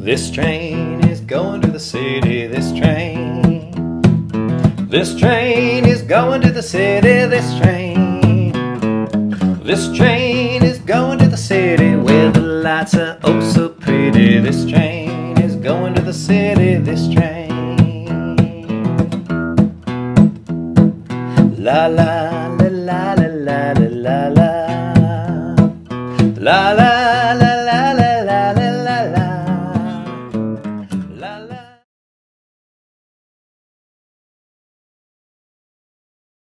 This train is going to the city, this train. This train is going to the city, this train. This train is going to the city where the lights are oh so pretty. This train is going to the city, this train. La la la la la la la la la la.